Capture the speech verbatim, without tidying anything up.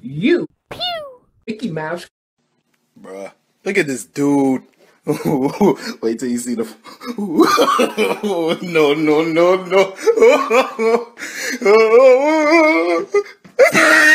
You. Pew. Mickey Mouse. Bruh, look at this dude. Wait till you see the. No, no, no, no.